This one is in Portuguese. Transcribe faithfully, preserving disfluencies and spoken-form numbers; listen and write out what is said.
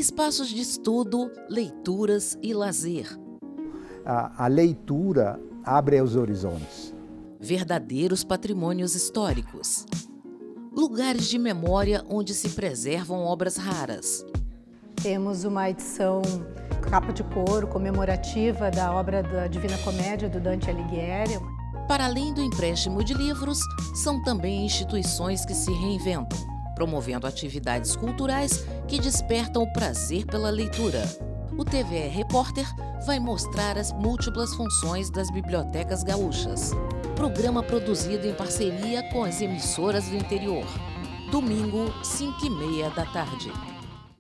Espaços de estudo, leituras e lazer. A, a leitura abre os horizontes. Verdadeiros patrimônios históricos. Lugares de memória onde se preservam obras raras. Temos uma edição capa de couro comemorativa da obra da Divina Comédia do Dante Alighieri. Para além do empréstimo de livros, são também instituições que se reinventam, promovendo atividades culturais que despertam o prazer pela leitura. O T V E Repórter vai mostrar as múltiplas funções das bibliotecas gaúchas. Programa produzido em parceria com as emissoras do interior. Domingo, cinco e meia da tarde.